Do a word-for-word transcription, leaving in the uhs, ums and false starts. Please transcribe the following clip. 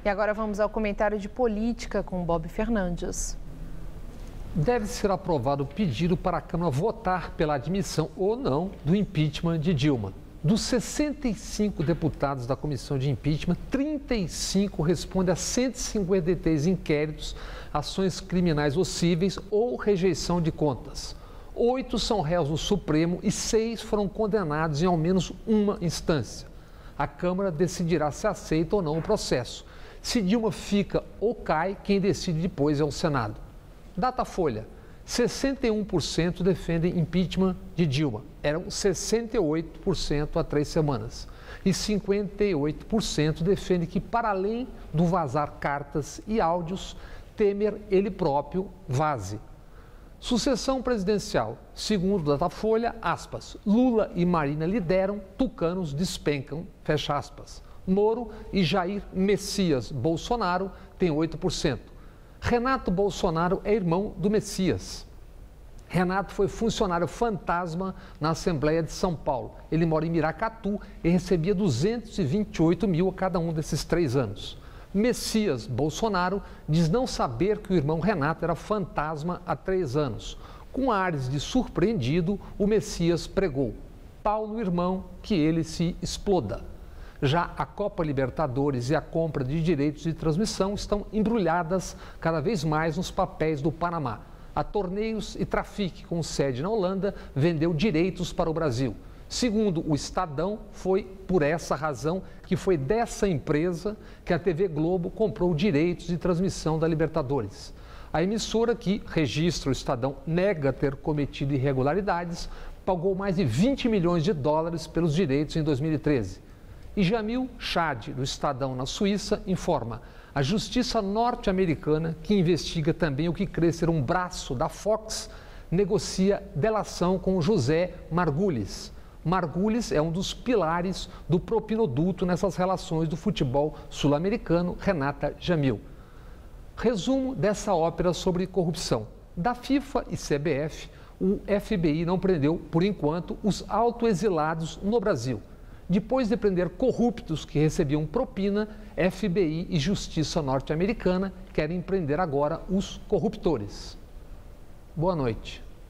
E agora vamos ao comentário de política com Bob Fernandes. Deve ser aprovado o pedido para a Câmara votar pela admissão ou não do impeachment de Dilma. Dos sessenta e cinco deputados da comissão de impeachment, trinta e cinco respondem a cento e cinquenta e três inquéritos, ações criminais possíveis ou rejeição de contas. Oito são réus no Supremo e seis foram condenados em ao menos uma instância. A Câmara decidirá se aceita ou não o processo. Se Dilma fica ou cai, quem decide depois é o Senado. Datafolha: sessenta e um por cento defendem impeachment de Dilma. Eram sessenta e oito por cento há três semanas. E cinquenta e oito por cento defendem que, para além do vazar cartas e áudios, Temer, ele próprio, vaze. Sucessão presidencial. Segundo Datafolha, aspas, Lula e Marina lideram, tucanos despencam, fecha aspas. Moro e Jair Messias Bolsonaro têm oito por cento. Renato Bolsonaro é irmão do Messias. Renato foi funcionário fantasma na Assembleia de São Paulo. Ele mora em Miracatu e recebia duzentos e vinte e oito mil a cada um desses três anos. Messias Bolsonaro diz não saber que o irmão Renato era fantasma há três anos. Com ares de surpreendido, o Messias pregou: pau no irmão, que ele se exploda. Já a Copa Libertadores e a compra de direitos de transmissão estão embrulhadas cada vez mais nos papéis do Panamá. A Torneios e Trafic, com sede na Holanda, vendeu direitos para o Brasil. Segundo o Estadão, foi por essa razão que foi dessa empresa que a T V Globo comprou direitos de transmissão da Libertadores. A emissora, que registra o Estadão nega ter cometido irregularidades, pagou mais de vinte milhões de dólares pelos direitos em dois mil e treze. E Jamil Chad, do Estadão na Suíça, informa: a justiça norte-americana, que investiga também o que crê ser um braço da Fox, negocia delação com José Margulis. Margulis é um dos pilares do propinoduto nessas relações do futebol sul-americano, Renata Jamil. Resumo dessa ópera sobre corrupção. Da FIFA e C B F, o F B I não prendeu, por enquanto, os autoexilados no Brasil. Depois de prender corruptos que recebiam propina, F B I e Justiça norte-americana querem prender agora os corruptores. Boa noite.